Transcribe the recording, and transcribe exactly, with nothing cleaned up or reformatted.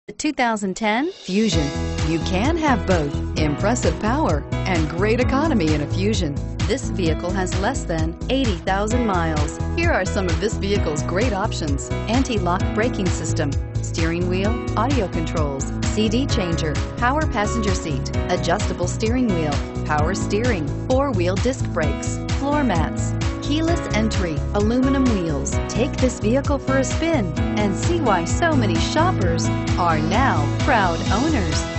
The two thousand ten Fusion. You can have both impressive power and great economy in a Fusion. This vehicle has less than eighty thousand miles. Here are some of this vehicle's great options: anti-lock braking system, steering wheel audio controls, C D changer, power passenger seat, adjustable steering wheel, power steering, four-wheel disc brakes, floor mats, keyless entry, aluminum wheels. Take this vehicle for a spin and see why so many shoppers are now proud owners.